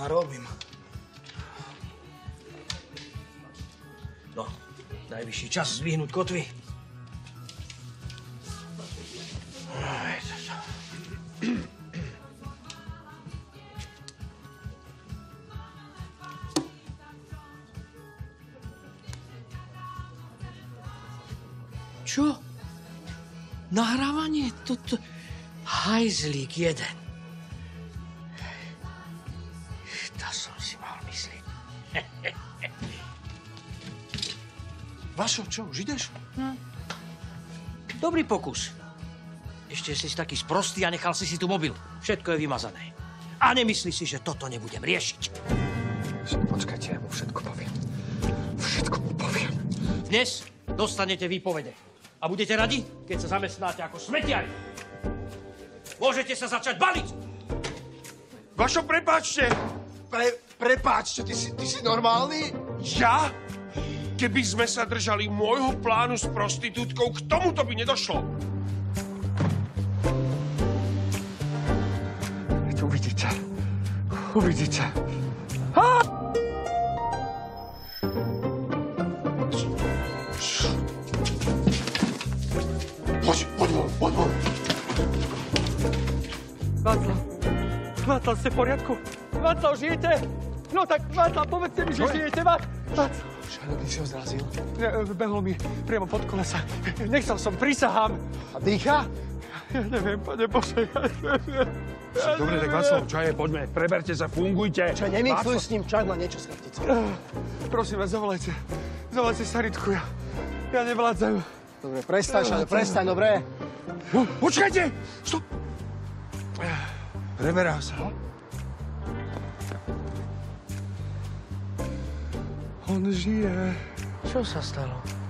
A robím. No, najvyšší čas zdvihnúť kotvy. Čo? Nahrávanie? Toto... Hajzlík jeden. To som si mal myslieť. Vašo, čo, už ideš? Dobrý pokus. Ešte si taký sprostý a nechal si tu mobil. Všetko je vymazané. A nemyslíš si, že toto nebudem riešiť. Počkajte, ja mu všetko poviem. Všetko mu poviem. Dnes dostanete výpovede. A budete radi, keď sa zamestnáte ako smetiari. Môžete sa začať baliť. Vašo, prepáčte. Prepáčte, ty si normálny? Ja? Keby sme sa držali môjho plánu s prostitútkou, k tomuto by nedošlo. Uvidíte. Uvidíte. Poď von. Václav, ste v poriadku? Václav, žijete? No tak, Václav, povedzte mi, že žijete, Václav. Šajno, ty si ho zrazil. Behlo mi priamo pod kolesa. Nechcel som, prisahám. A dýcha? Ja neviem, pane Bože, ja neviem. Dobre, tak Václav, čaje, poďme. Preberte sa, fungujte. Čo, nemixuj s ním, čak ma niečo z chrbtice. Prosím vás, zavolajte. Zavolajte Saritku, ja nevládzam. Dobre, prestaň, dobre? No, počkajte! Stop! Preberá sa. On žije. Čo sa stalo?